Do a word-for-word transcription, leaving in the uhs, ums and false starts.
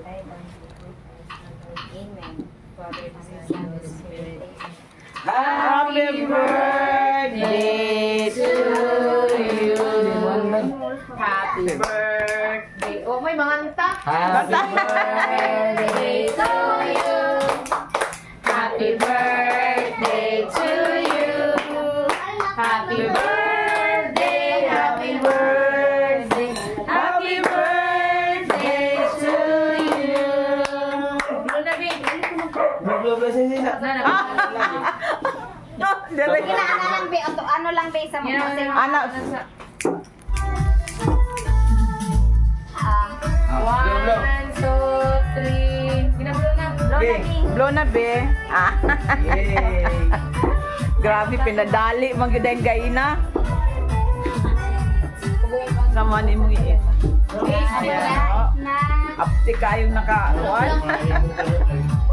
Amen. Father, Son, and Spirit. Happy birthday to you. Happy birthday. Oh, may mga anta. Happy birthday to you. Happy birthday to you. Happy birthday, happy birthday, happy birthday to you. Ano lang be, ano lang be sa mga Anak. One, two, three. Ginablo na. Blow na be. Ah. Grabe, pinadali. Magyuday gaina. Sama ni mong iit. Ayan. Apti kayong naka-one.